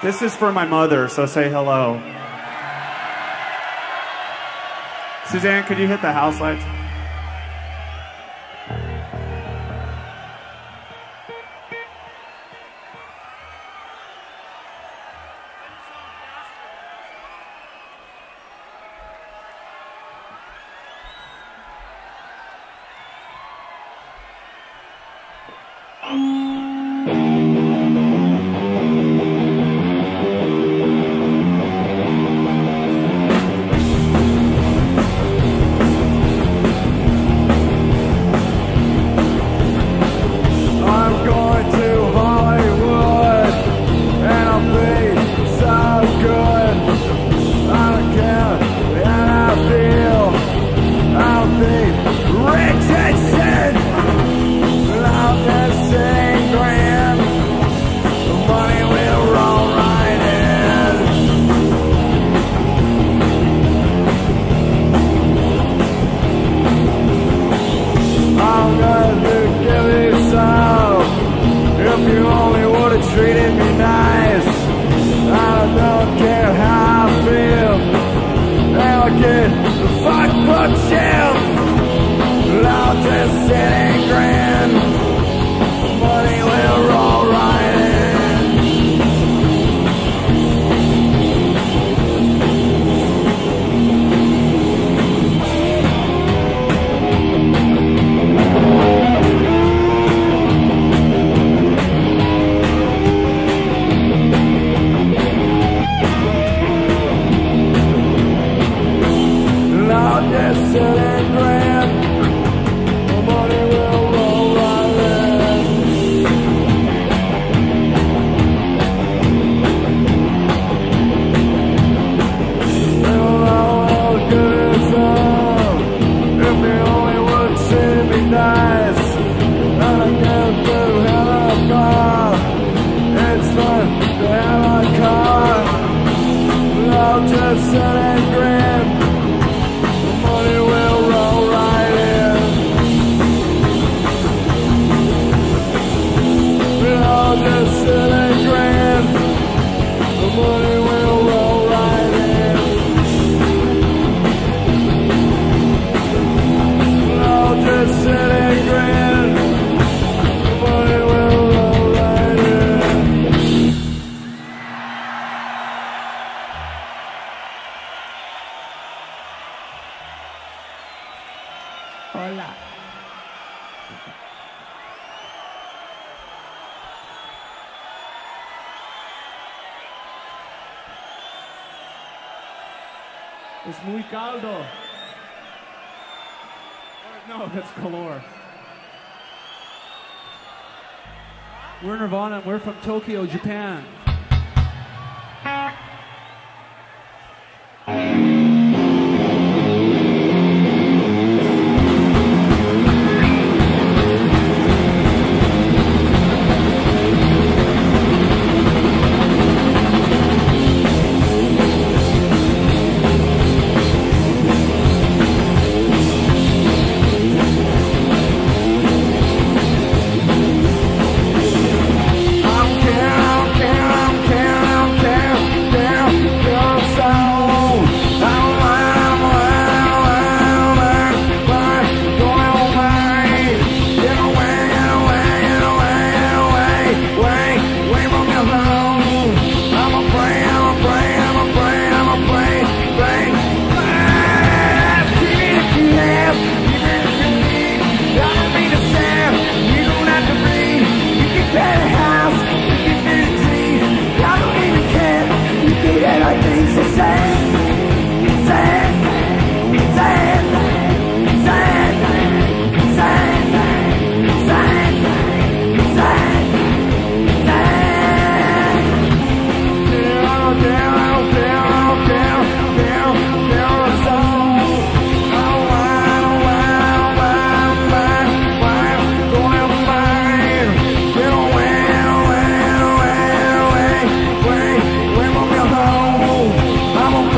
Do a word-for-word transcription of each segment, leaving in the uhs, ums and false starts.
This is for my mother, so say hello. Suzanne, could you hit the house lights? Es muy caldo. No, that's calor. We're Nirvana and we're from Tokyo, Japan. I'm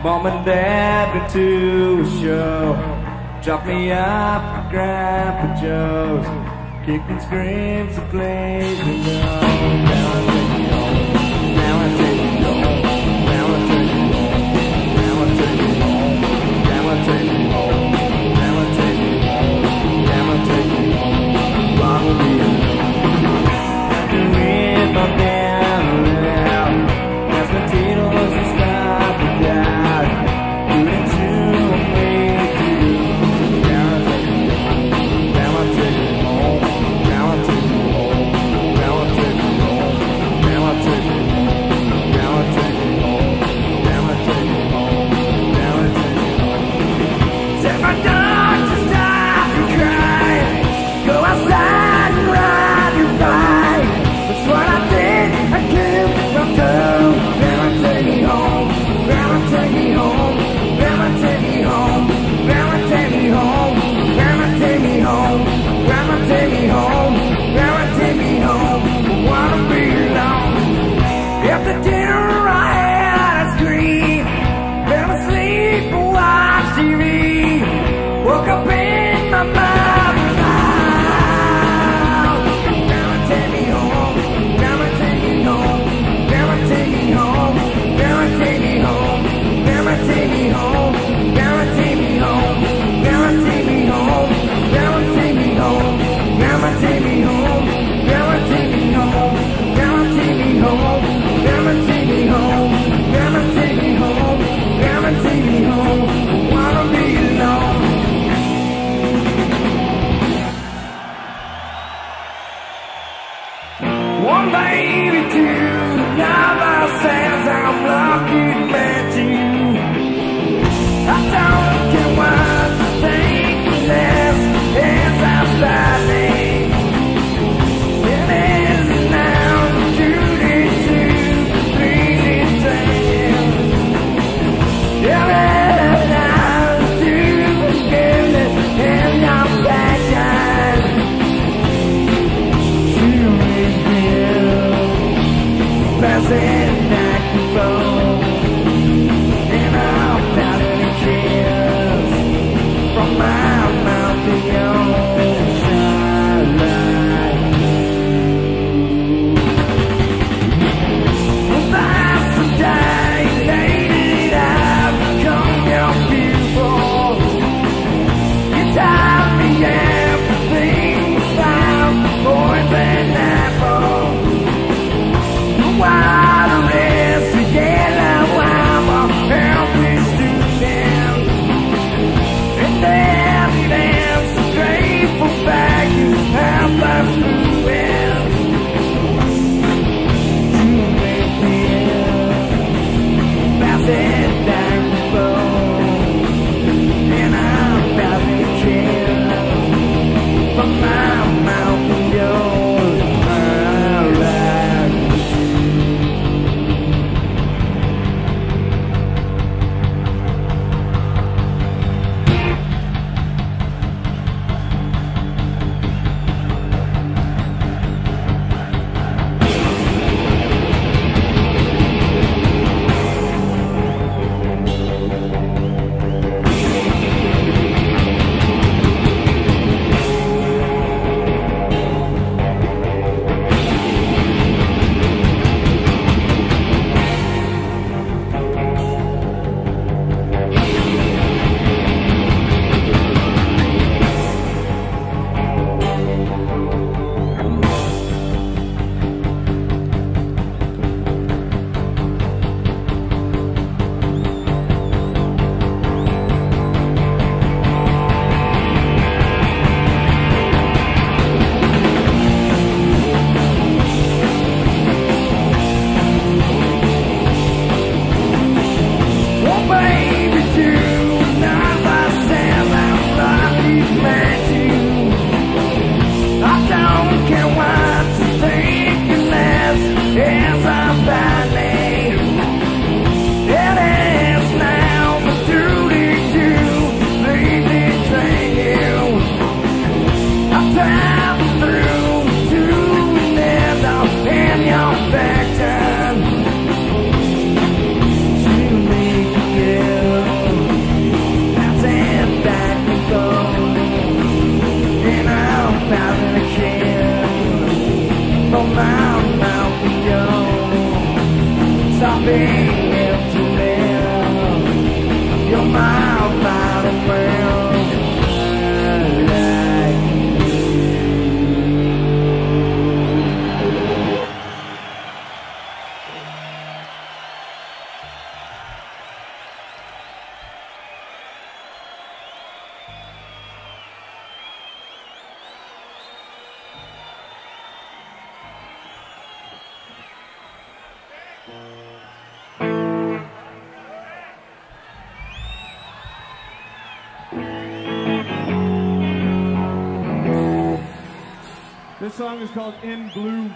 Mom and Dad go to a show, drop me up at Grandpa Joe's, kick and scream so plays me home. Now I take you home, now I take you home, now I take you home, now I take you home, now I take you home, now I take you home, now I take you home. Long will be alone. After with my band around, that's my Tito's and stop the crowd. Do it to me too. Now I take you home, now I take you home, now I take you home, now I take you home, now I take you home, now I take you home, now I take you home, now I take you home. Set my dog to stop and cry. Go outside and ride your bike. That's what I did. I killed my toe. Grandma take me home. Grandma take me home. Grandma take me home. Grandma take me home. Grandma take me home. Grandma take me home. Grandma take me home. Wanna be alone. After dinner I had a scream. Fell asleep and watched T V. Woke up in my mother's house. Grandma take me home. Grandma take me home. Grandma take me home. Grandma take me home. Grandma take me home. Grandma take me home. Grandma take me home. Grandma take me home. Grandma take me home. Grandma take me home. Grandma take me home. Grandma take me home. Grandma take me home. Grandma take me home. Wanna be alone. One baby, two, another says I'm lucky to met you. I don't care what you think, this is outside me. It is now Judy two, three, ten. Yeah, it is now Judy, goodness, and your passion. You make me ill. mouth, mouth beyond. Stop being empty now. Your mouth out of round. This song is called In Blue.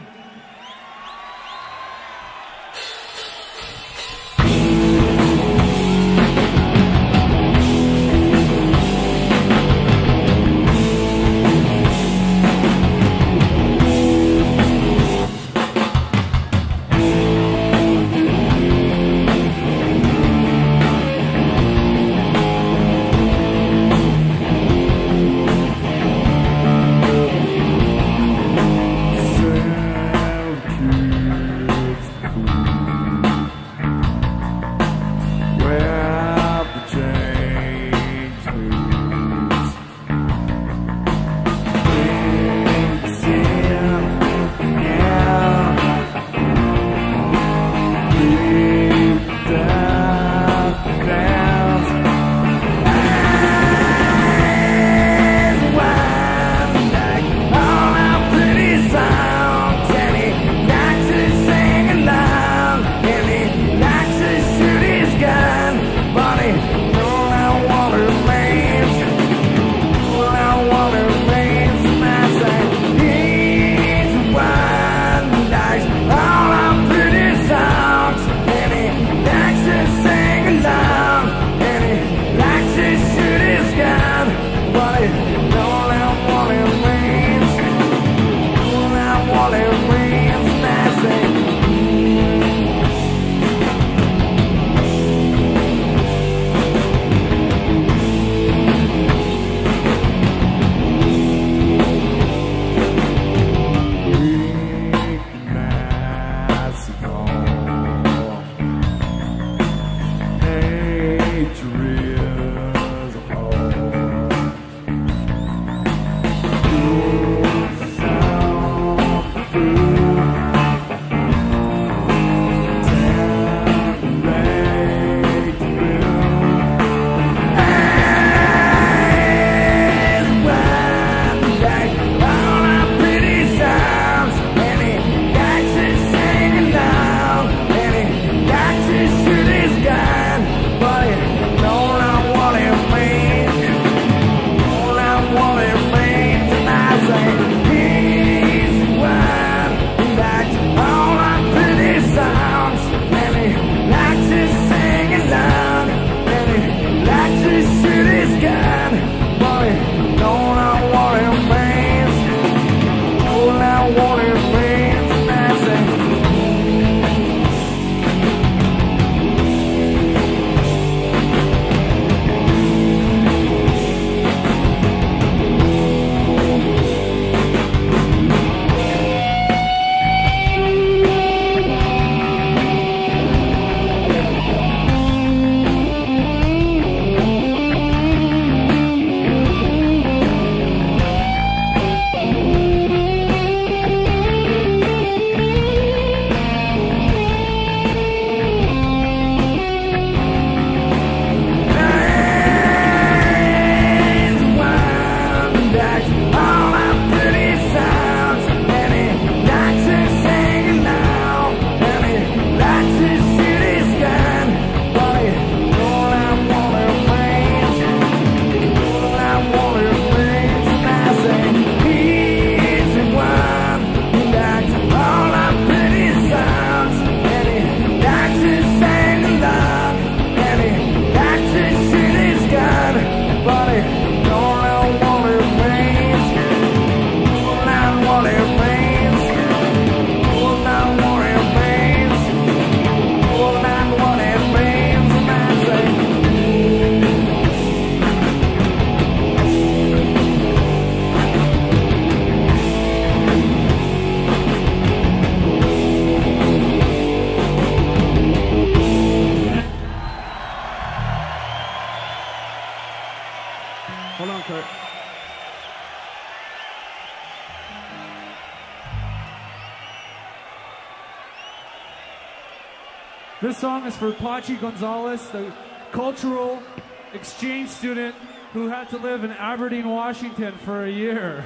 Sure. This song is for Pachi Gonzalez, the cultural exchange student who had to live in Aberdeen, Washington for a year.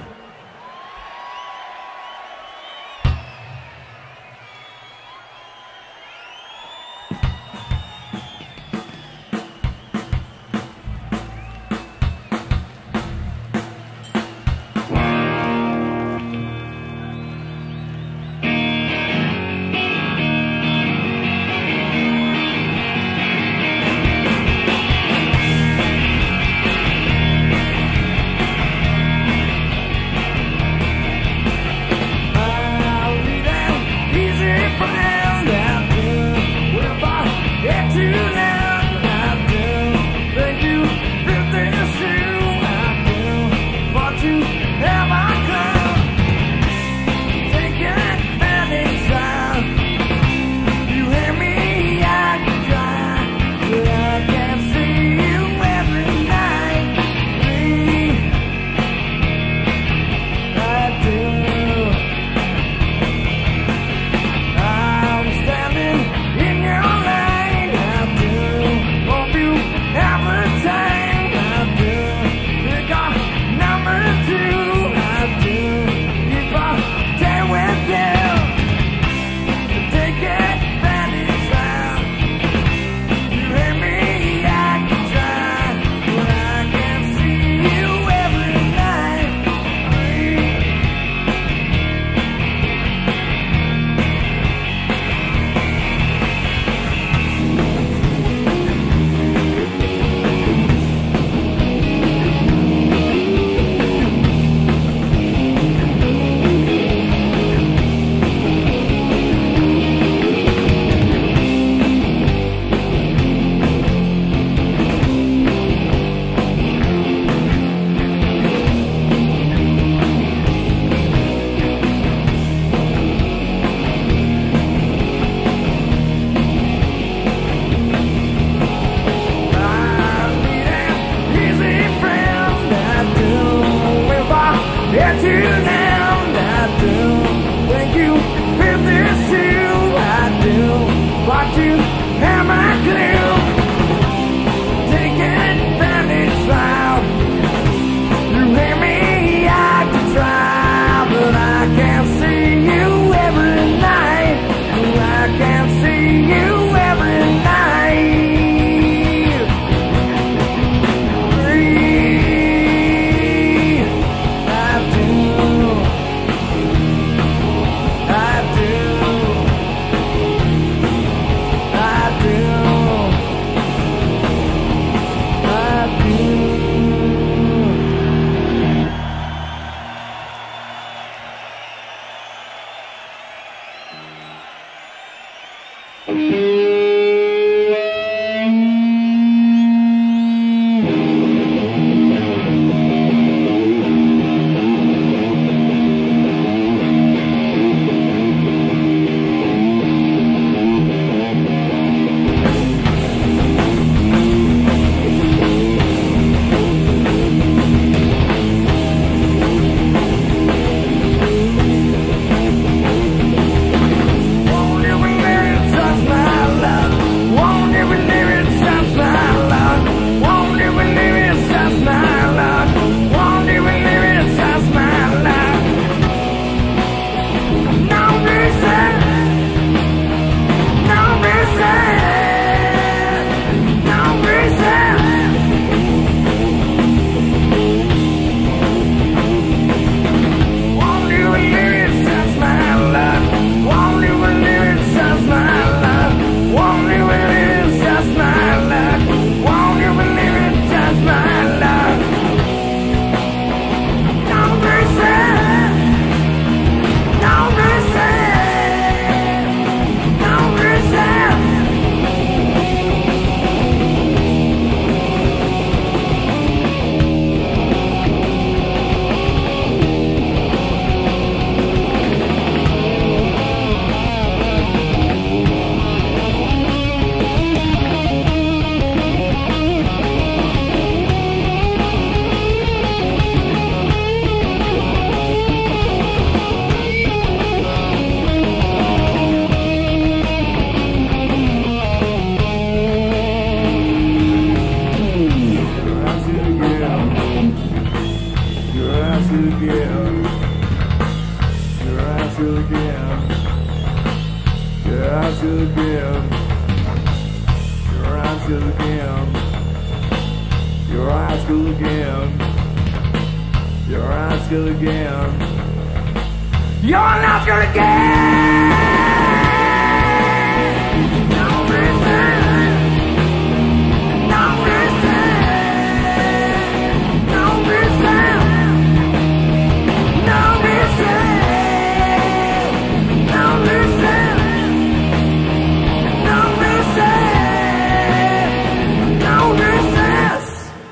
Touch my high school again. You're high school again. You're high school again. You're high school again. You're high school again. No reason. No reason. No reason. No reason. No reason. No reason. No resist.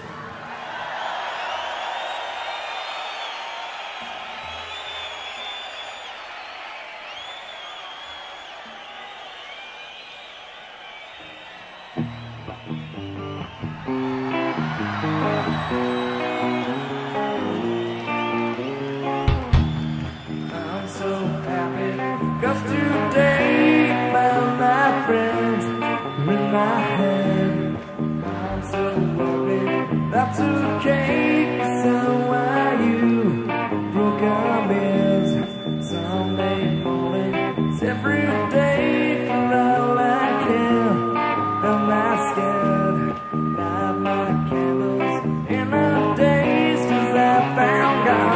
I'm so happy, 'cause today found my friends in my head. I'm so worried, that's okay, 'cause I know why you broke our beds. Sunday mornings every day for all I care. I'm not scared, light my candles in the days, 'cause I found God.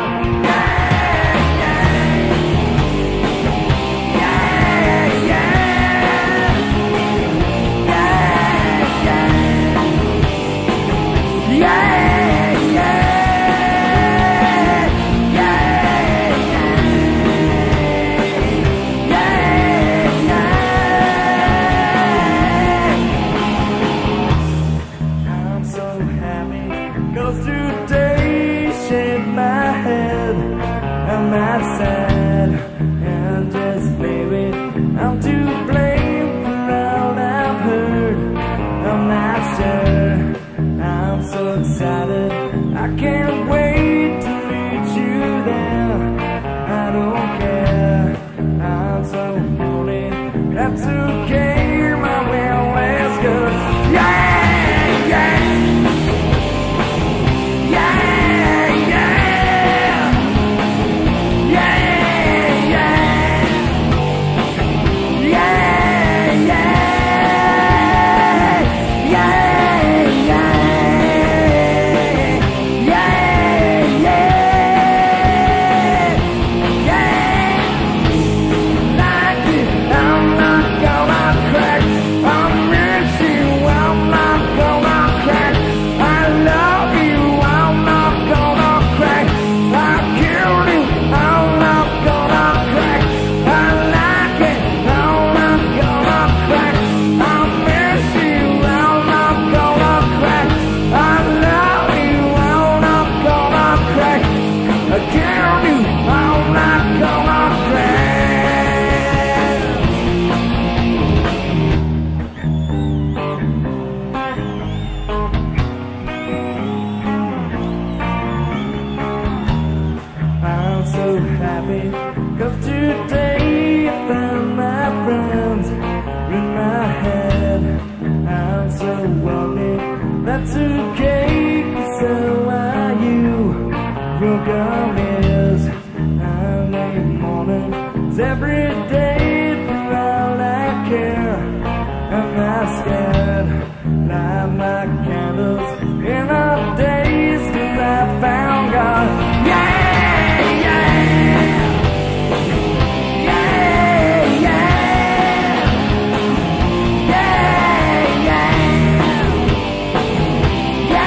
I'm so happy, 'cause today shaved my head. I'm not sad, and just maybe I'm to blame for all I've heard. I'm not sure, I'm so excited, I can't wait to reach you there. I don't care, I'm so horny, that's okay, my will is good. Yeah, yeah. Yeah, yeah. Yeah, yeah. Yeah, yeah. Yeah, yeah. Yeah, yeah. Like it, I'm not gonna crack. I'm miss you, I'm not gonna crack. I love you, I'm not gonna crack. I kill you, I'm not gonna crack. I like it, I'm not gonna crack. I miss you, I'm not gonna crack. I love you, I'm not gonna crack. I kill you, I'm not gonna crack. I'm so happy, 'cause today I found my friends in my head. I'm so worried, that's okay, 'cause I know why you broke our mirrors. I make mornings every day for all I care. I'm not scared, light my candles in the days, 'cause I found God. Yeah! Yeah!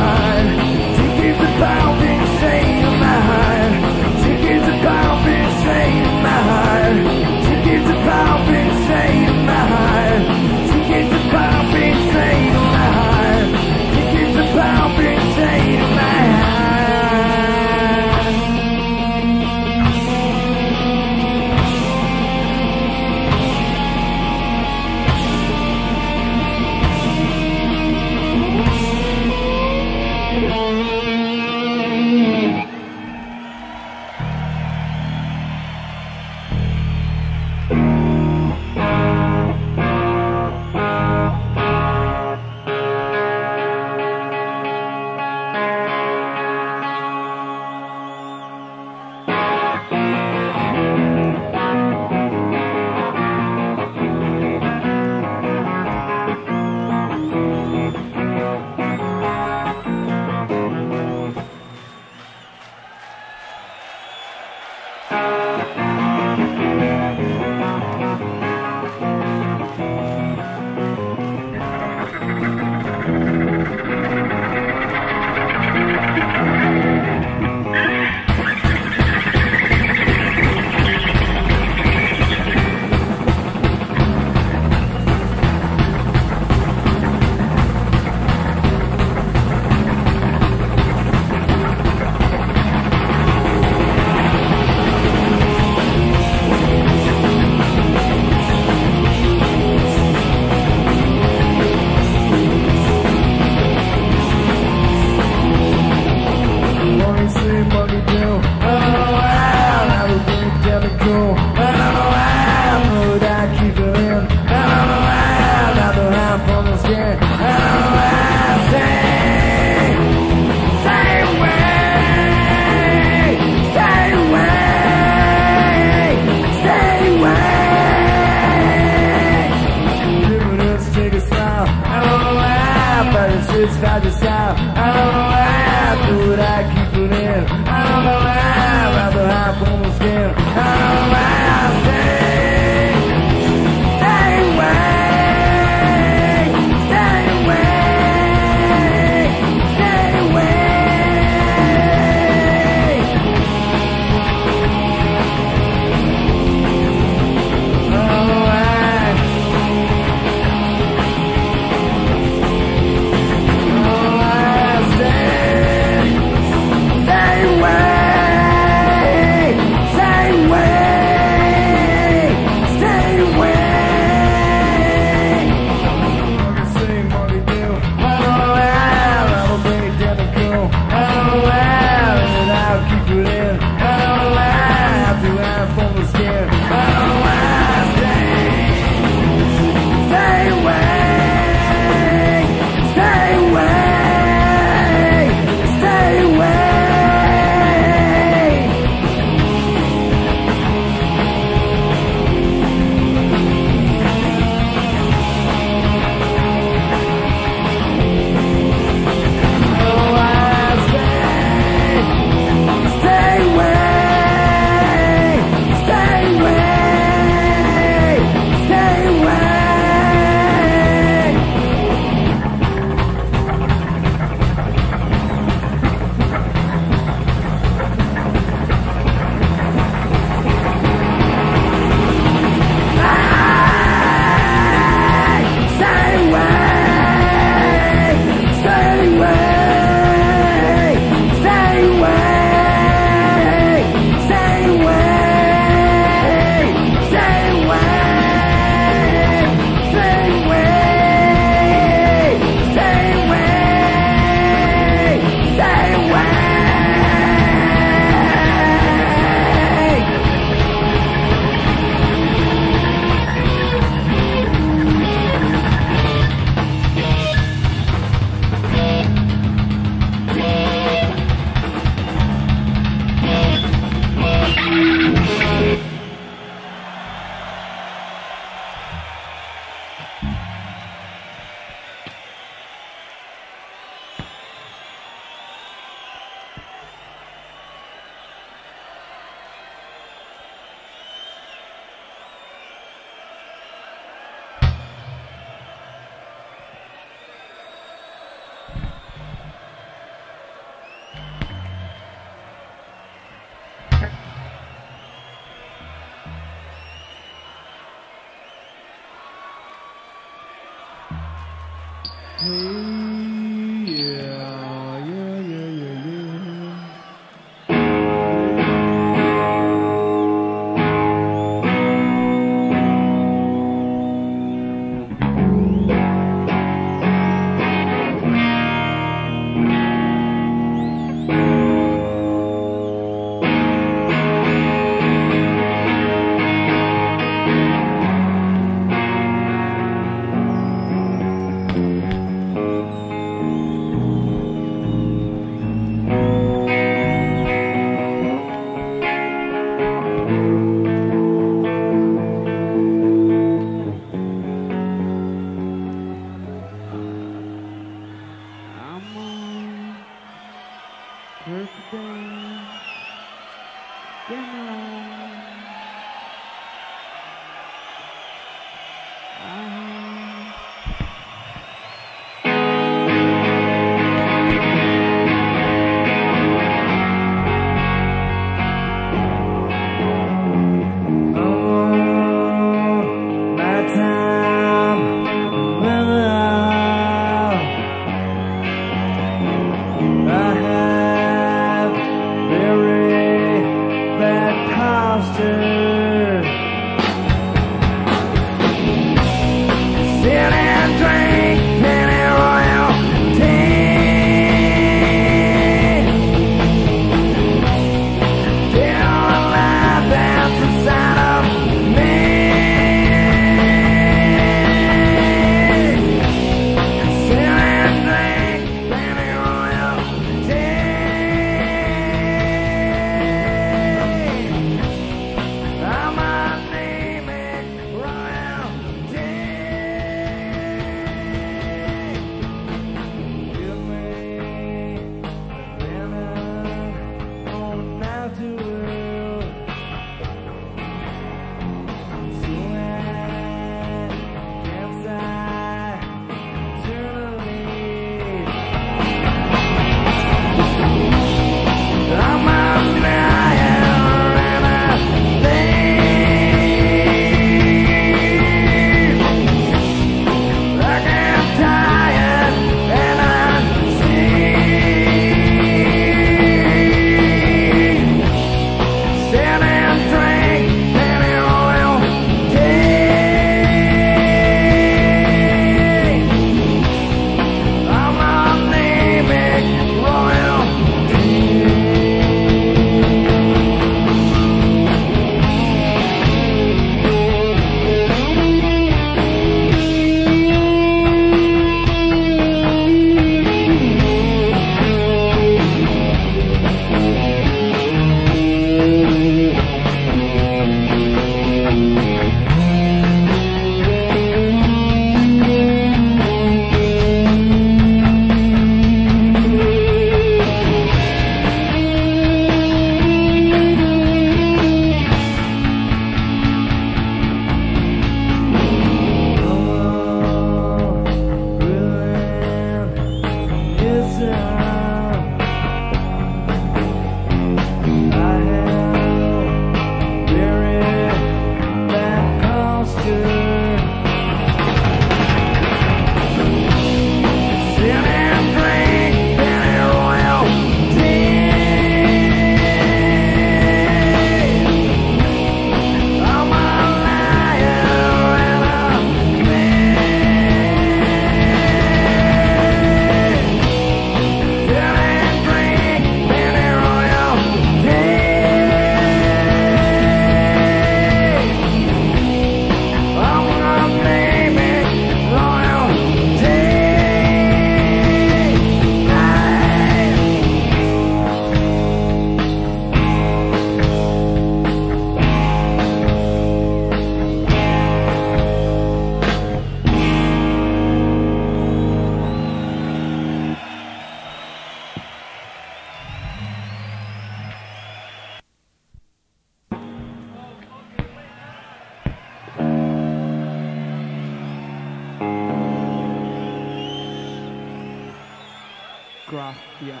Gracias.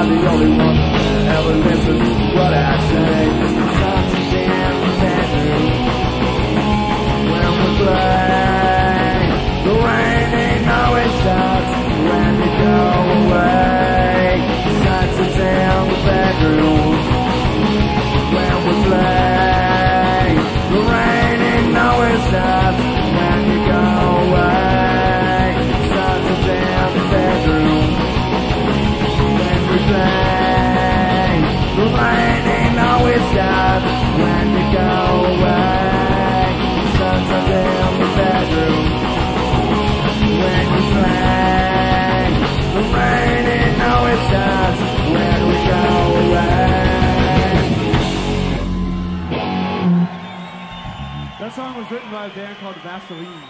are the only ones that ever listen to what I say. Something's in the bedroom when we play. The rain ain't always stops when you go away. Something's in the bedroom when we play. The rain ain't always stops when you go away. Something's in the bedroom when we play. The rain ain't always stops when you go away. Sometimes in the bedroom when we play. The rain ain't always stops when we go away. That song was written by a band called Vaselines.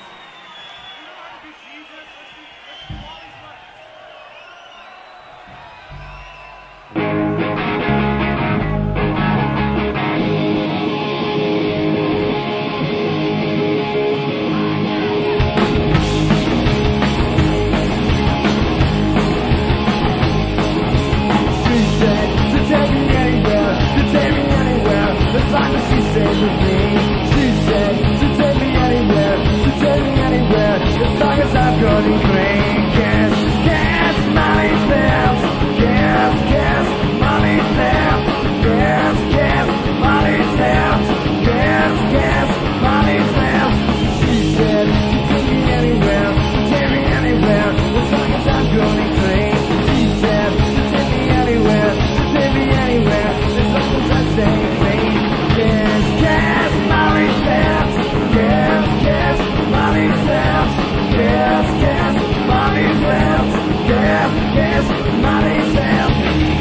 As long as she stays with me, she said to take me anywhere, to take me anywhere, as long as I'm good and clean. Kiss, kiss, money's bills, kiss, kiss, money's bills, kiss, kiss, money's bills, kiss, kiss, money's bills. She said to take me anywhere, to take me anywhere, as long as I'm good and clean. She said to take me anywhere, to take me anywhere, as long as I stay clean. Kiss, kiss, Molly's lips. Kiss, kiss, Molly's lips. Kiss, kiss, Molly's lips. Kiss, kiss, Molly's lips.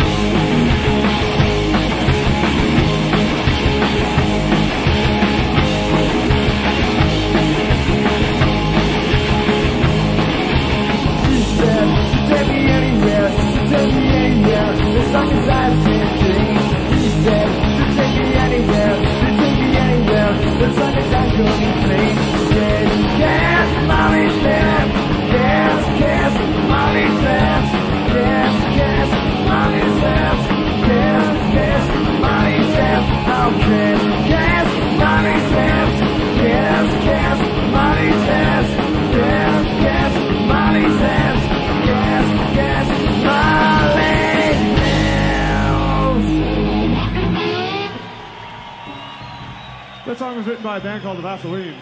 She said to take me anywhere, to take me anywhere, as long as I've seen dreams. She said to take me anywhere, to take me anywhere, as long as I'm good and clean. Kiss, kiss, Molly's lips. Kiss, kiss, Molly's lips. Kiss, kiss, Molly's lips. Kiss, kiss, Molly's lips. Oh, kiss, kiss, Molly's lips. Kiss, kiss, Molly's lips. Kiss, kiss, Molly's lips. Kiss, kiss, Molly's lips. That song was written by a band called the Vaselines.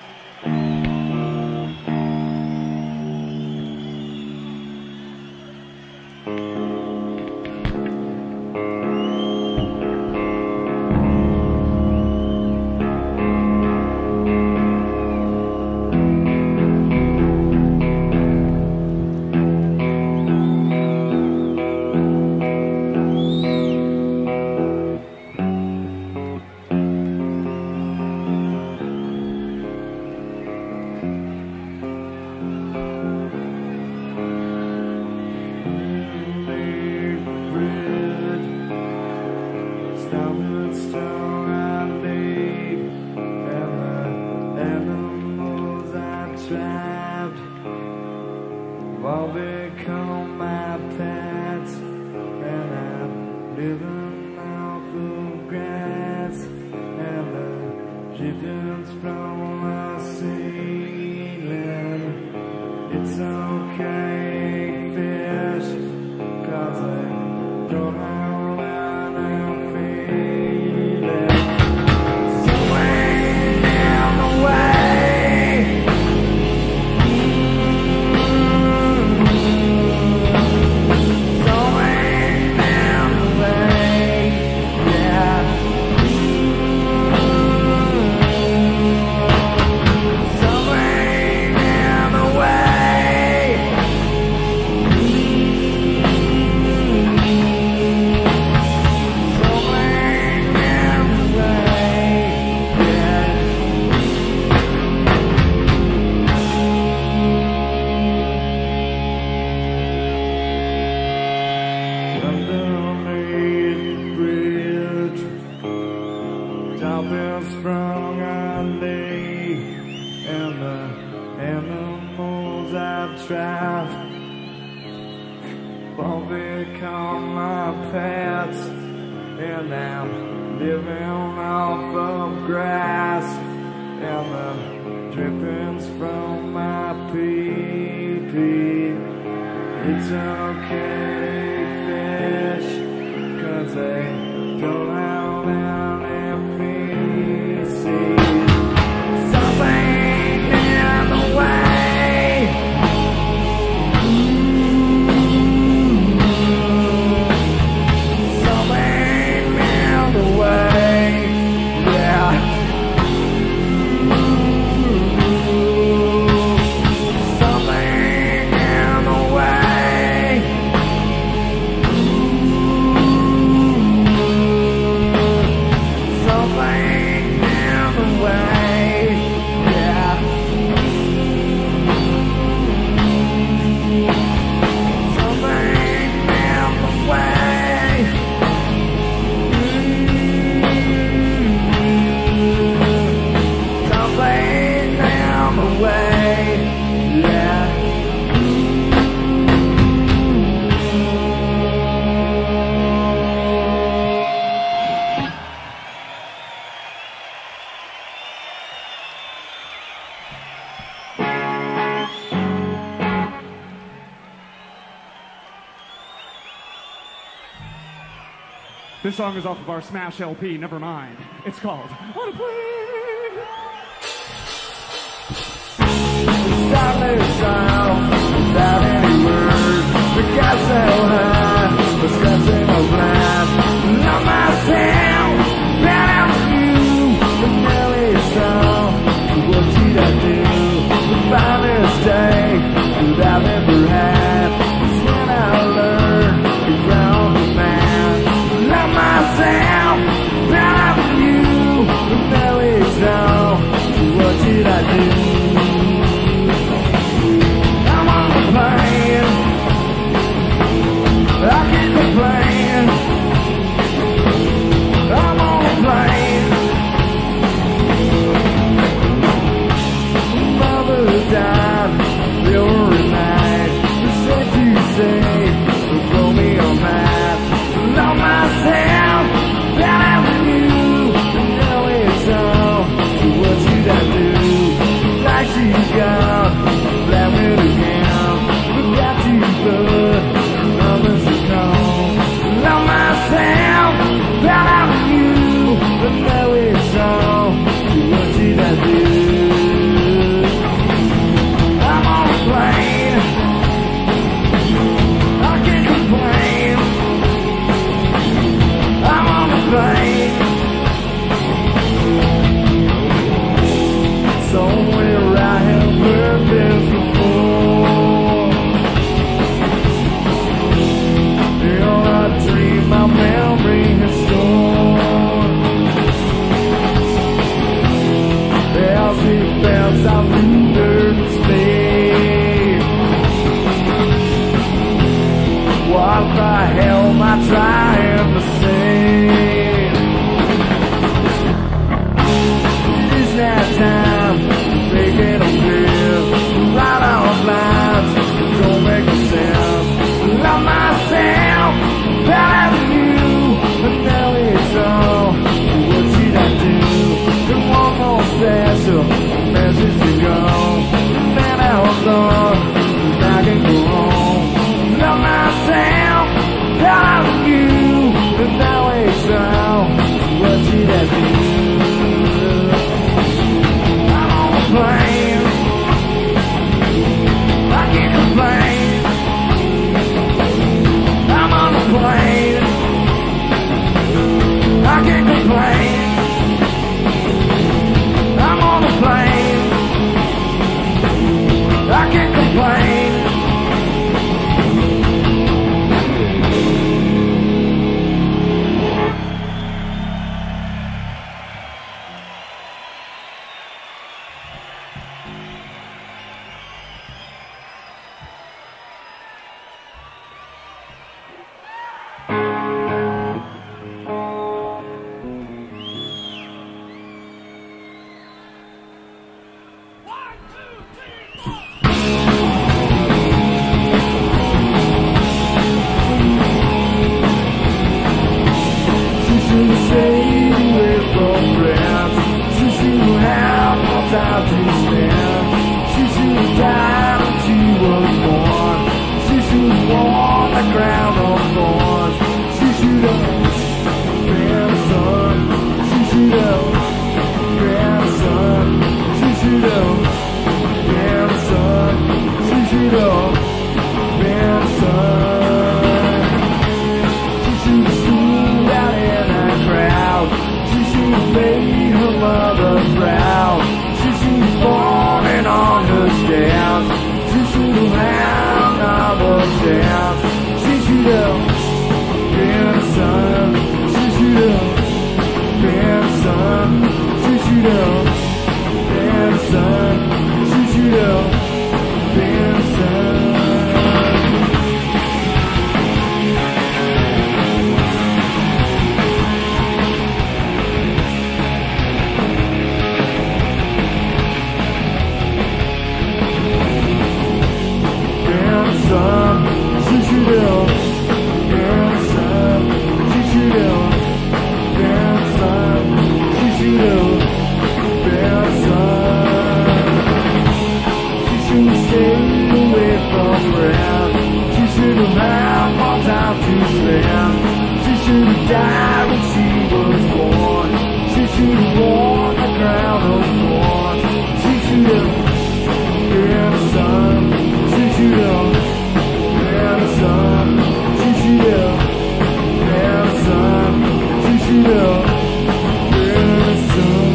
All become my pets, and I'm living off the grass, and the chickens from my ceiling. It's okay, fish, 'cause I don't know what I'm feeling. Somewhere down the way. Sprung on me, and the animals I've trapped won't be take all my pets, and I'm living off of grass and the drippings from my pee-pee. It's okay, fish, 'cause they don't have any feces. Something in the way, something in the way, yeah. Something in the way. Something in the way, yeah. Something in the way. Something in the way, yeah. This song is off of our Smash L P, never mind. It's called On a Plane. Silent sound without any words. The got so high, the stressing of life. Love myself, bad out of you. The Nelly song, so what did I do? The finest day that I've ever had is when I learned to ground the man. Love myself, bad out of you. The Nelly song, so what did I do? I can't complain. I'm on a plane. Mother died every night. The said to say, don't throw me on that. Love myself, that I you. Now it's on. So what should I do? Like she's gone, let me again. Forgot you, good. Love myself, that I you, but now it's on. So what did I do? I'm on a plane. I can't complain. I'm on a plane. Somewhere I have heard this before. My memory has stored. There's the bells I've lingered to stay. What the hell am I trying to say? It's now time to make it a live. Right out lines don't make no sense. Love myself, that I you, but now it's all. So what should I do? The one more special message to go. Man, I was on, I can go home. Love myself, that I you, but now it's all. So what should I do? I'm on a plane. I can't complain. I'm on a plane. time to spend. She should have died when she was born. She should have worn the crown of thorns. She should have been a son. She should have been a son. She should have been a son. She should have been a son. She should have stood out in that crowd. She should have made her mother proud. She should have fallen on her steps. She should have had another chance. She should have been a son. She should have been a son. She should have been a son. She should have been a son. Son, she should have been a son. She should have been a son. She should have been a son. She should have stayed away from friends. She should have had more time to spend. She should have died when she was born. She should have worn the crown of thorns. She should have been a son. She should have son, she should have been a son, she should have been a son.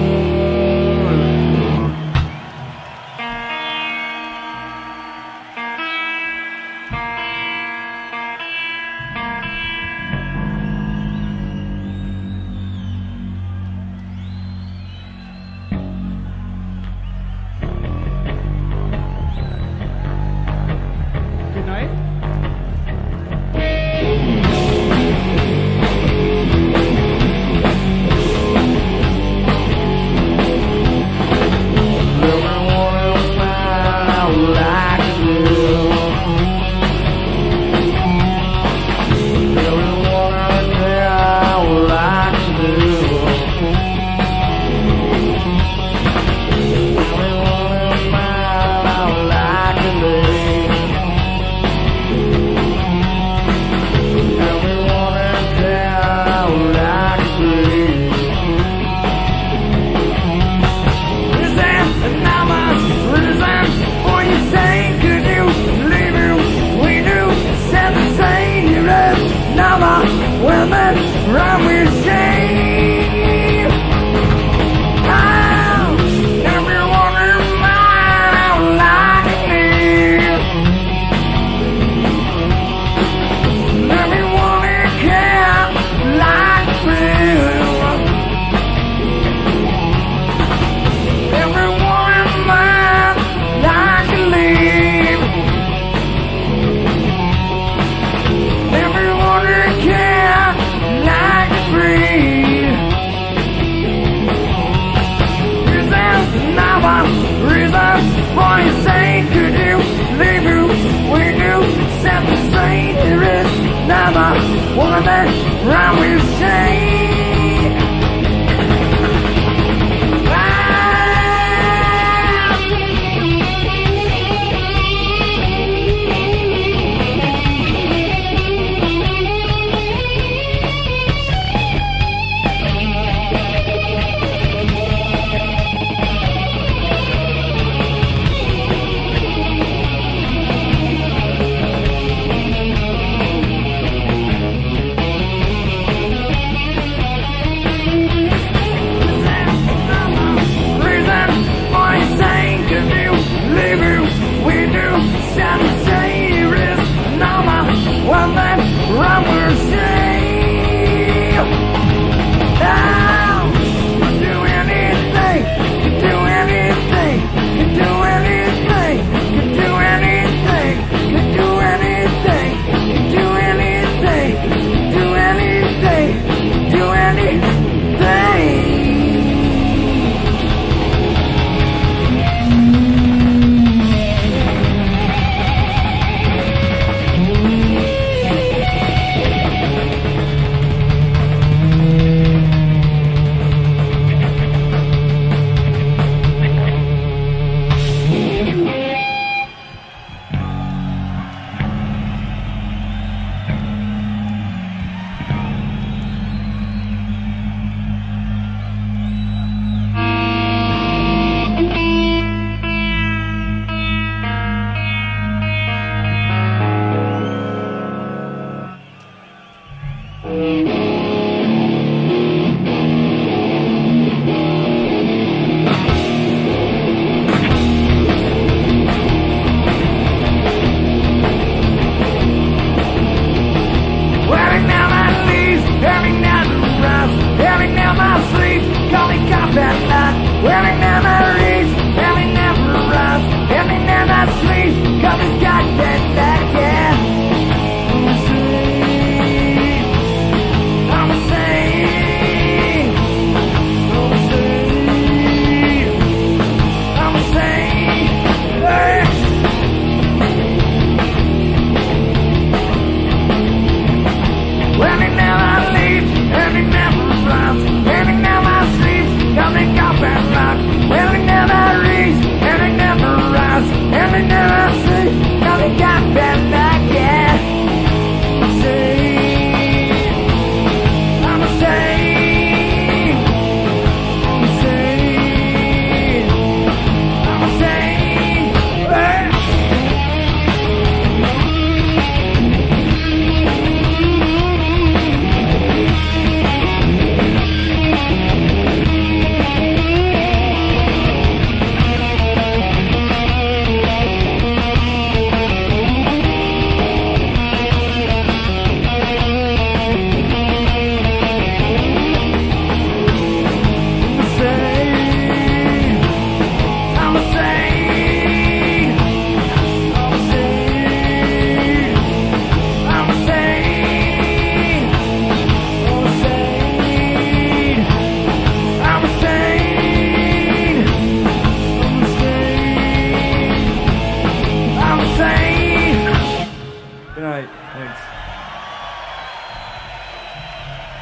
Good night. Run with shame. Oh, everyone in mine like me. Everyone in care like me. Everyone in mine like me. Everyone in care like free. Is there another reason for your sake? Could you leave you when you set the same? There is another one that run with shame.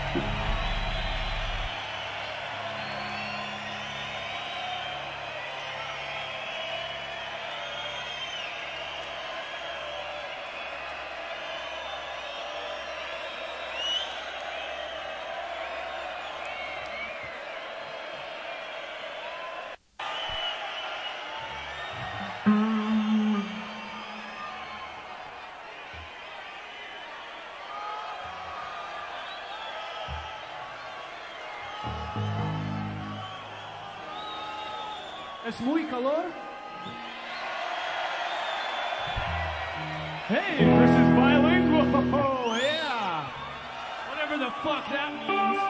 Es muy calor. Hey, Chris is bilingual. Yeah. Whatever the fuck that means.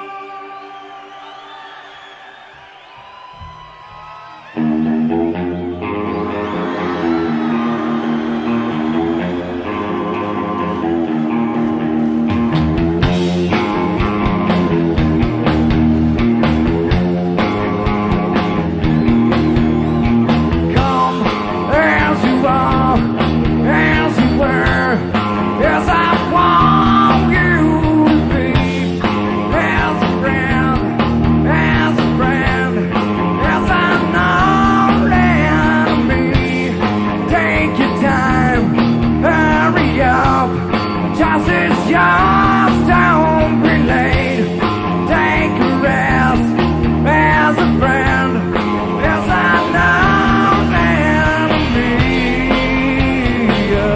Yes, I want you to be as a friend, as a friend. Yes, I know that me. Take your time, hurry up. Just as yours, don't be late. Take a rest, as a friend. Yes, I know that me.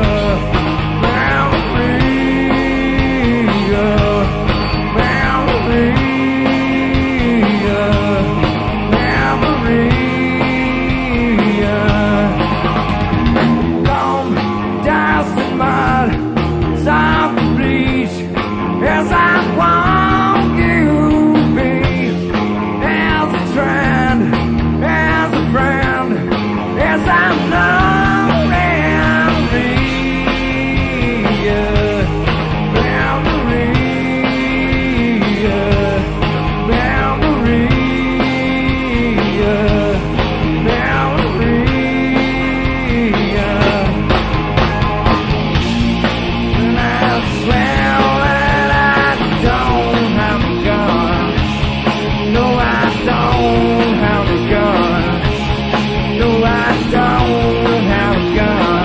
Yes, I want you to be as a friend, as a friend. Yes, I know that me. Boundary, boundary, boundary. And I swear don't have a gun. No, I don't have a gun. No, I don't have a gun.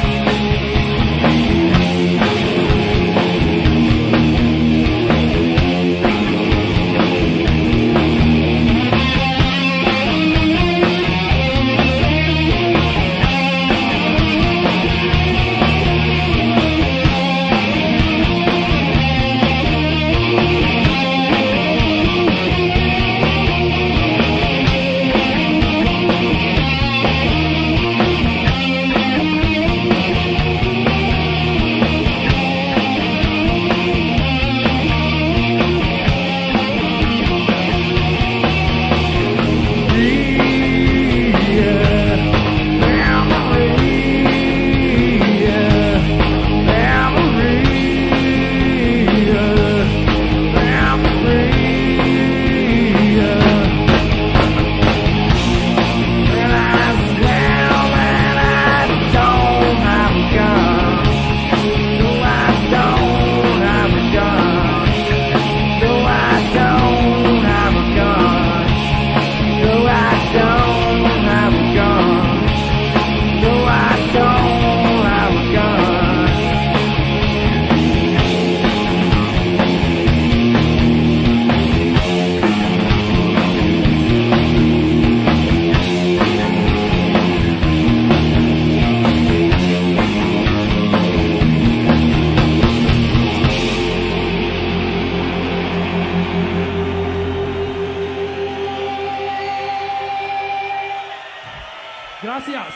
Gracias.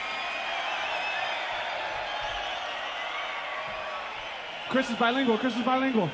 Chris is bilingual. Chris is bilingual.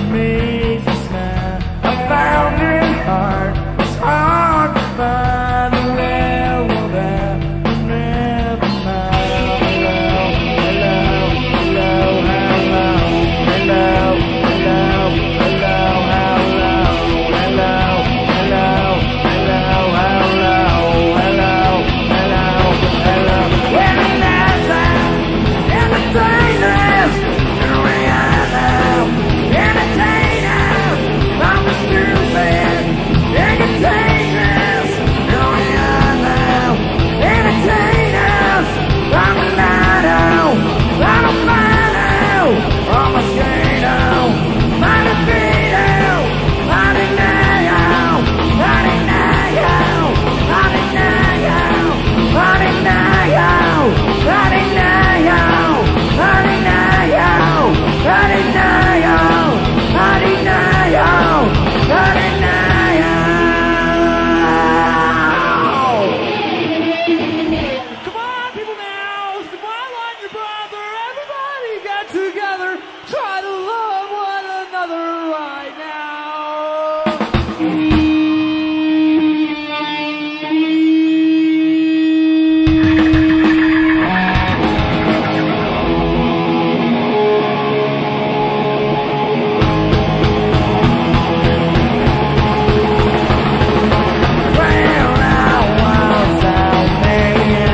makes me smile. I found it hard, it's hard to find the level that you never mind. Hello, hello, hello, hello, hello, hello, hello, hello, hello, hello, hello, hello, hello, hello. When it lies out, entertain us, we are now. Entertain us, I'm stupid. Entertain us, we are now. Entertain us, I'm a lido, I'm a mino, I'm a skato, I'm a beato, I'm a nayo, I'm a nayo, I'm a nayo, I'm a nayo, I'm a nayo, I'm a nayo, I'm a nayo, I'm a nayo, I'm a nayo. Come on, people now. Smile on your brother. Everybody get together. Try to love one another right now. Well, I was out there.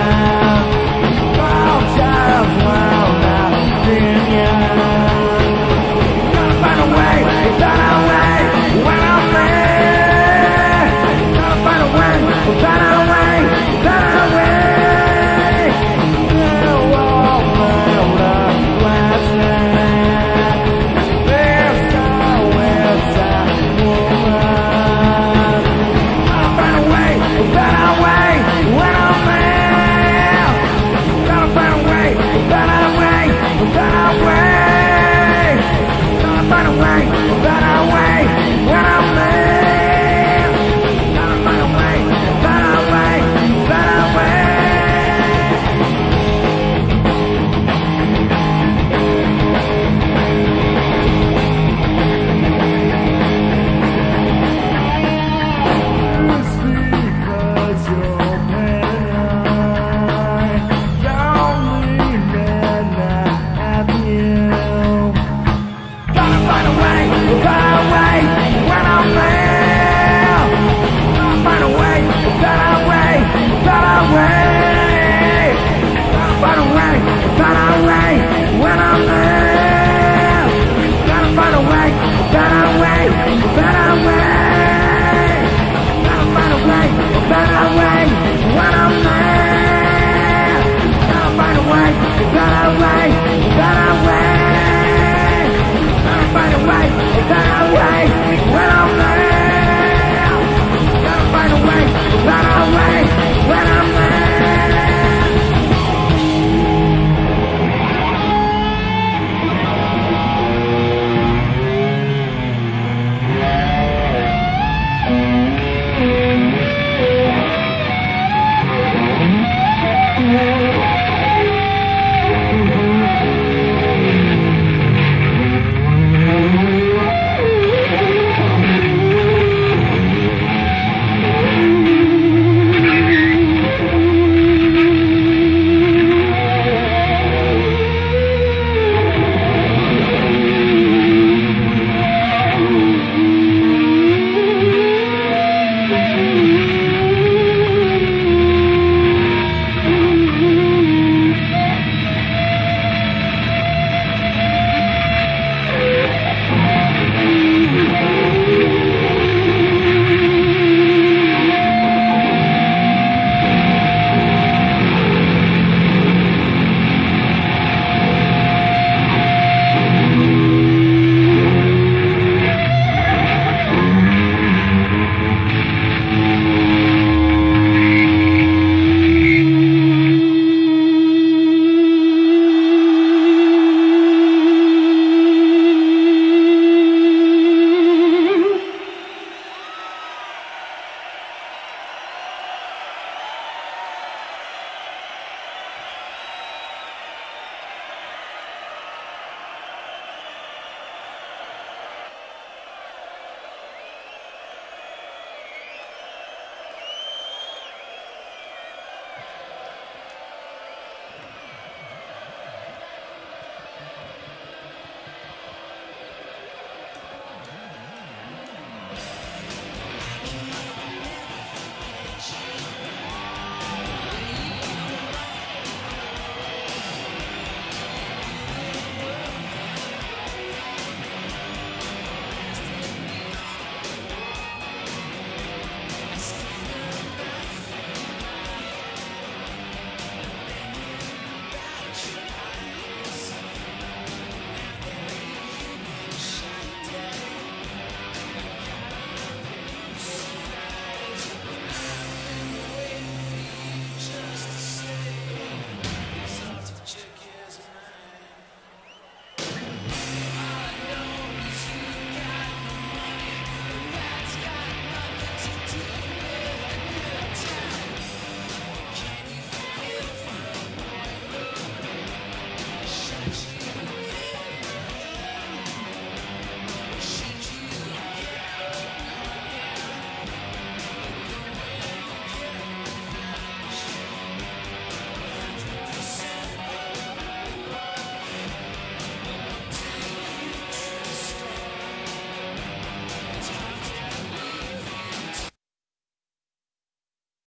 All times while I've been young. Gotta find a way, find a way when I'm there. Gotta find a way, find a way, find a way. Now all my love last night. There's nowhere time woman. Gotta find a way, find a way when I'm there. Gotta find a way, find a way, find a way. Gotta find a way, find a way when I'm there. Gotta find a way, find a way, find a way. It's because you're paranoid. Don't leave me not happy you. Gotta find a way, find a way when I'm there. Gotta find a way, find a way, find a way. Gotta find a way, find a way when I'm there. Gotta find a way, find a way, find a way. Gotta find a way, find a way when I'm there. Gotta find a way, find a way,